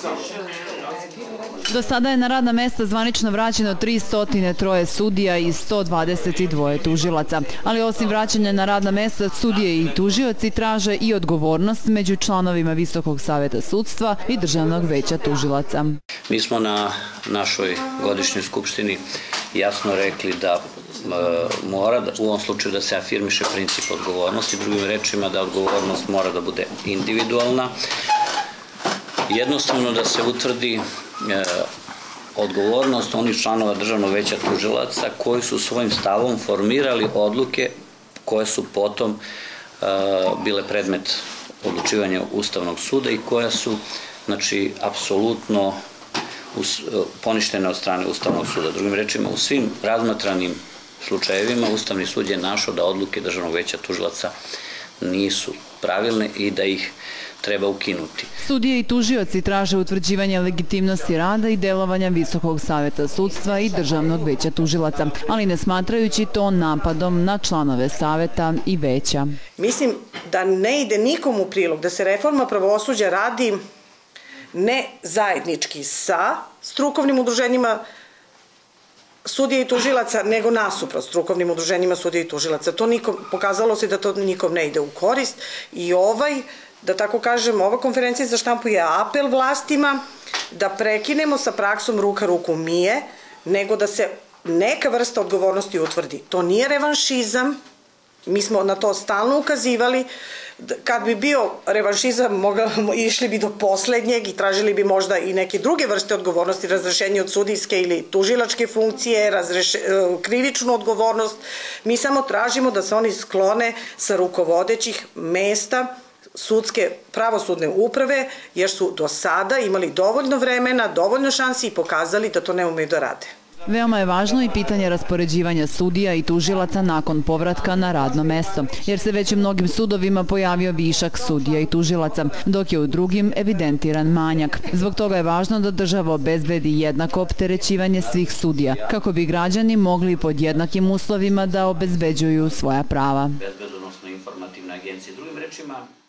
Do sada je na radna mesta zvanično vraćeno 303 sudija i 122 tužilaca. Ali osim vraćanja na radna mesta, sudije i tužioci traže i odgovornost među članovima Visokog saveta sudstva i Državnog veća tužilaca. Mi smo na našoj godišnjoj skupštini jasno rekli da mora, u ovom slučaju da se afirmiše princip odgovornosti, drugim rečima da odgovornost mora da bude individualna, jednostavno da se utvrdi odgovornost onih članova Državnog veća tužilaca koji su svojim stavom formirali odluke koje su potom bile predmet odlučivanja Ustavnog suda i koja su, znači, apsolutno poništene od strane Ustavnog suda. Drugim rečima, u svim razmatranim slučajevima Ustavni sud je našao da odluke Državnog veća tužilaca nisu pravilne i da ih treba ukinuti. Sudije i tužioci traže utvrđivanje legitimnosti rada i delovanja Visokog saveta sudstva i Državnog veća tužilaca, ali ne smatrajući to napadom na članove saveta i veća. Mislim da ne ide nikom u prilog da se reforma pravosuđa radi ne zajednički sa strukovnim udruženjima sudija i tužilaca, nego nasuprot strukovnim udruženjima sudija i tužilaca. Pokazalo se da to nikom ne ide u korist i da tako kažem, ova konferencija za štampu je apel vlastima da prekinemo sa praksom ruka ruku mije, nego da se neka vrsta odgovornosti utvrdi. To nije revanšizam, mi smo na to stalno ukazivali. Kad bi bio revanšizam, išli bi do poslednjeg i tražili bi možda i neke druge vrste odgovornosti, razrešenje od sudijske ili tužilačke funkcije, krivičnu odgovornost. Mi samo tražimo da se oni sklone sa rukovodećih mesta sudske pravosudne uprave, jer su do sada imali dovoljno vremena, dovoljno šansi i pokazali da to ne umeju da rade. Veoma je važno i pitanje raspoređivanja sudija i tužilaca nakon povratka na radno mesto, jer se već u mnogim sudovima pojavio višak sudija i tužilaca, dok je u drugim evidentiran manjak. Zbog toga je važno da država obezbedi jednako opterećivanje svih sudija, kako bi građani mogli pod jednakim uslovima da obezbeđuju svoja prava. Bezbedonosno informativne agencije, drugim rečima,